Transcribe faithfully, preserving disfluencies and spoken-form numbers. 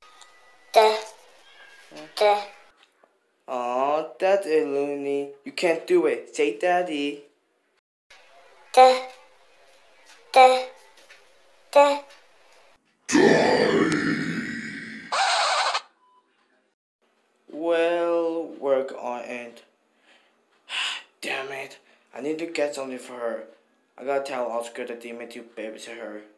Da, da. Aw, that's it, Looney. You can't do it. Say daddy. Da, da, da. Well, work on it. Damn it. I need to get something for her. I gotta tell Oscar that they meant to babysit her.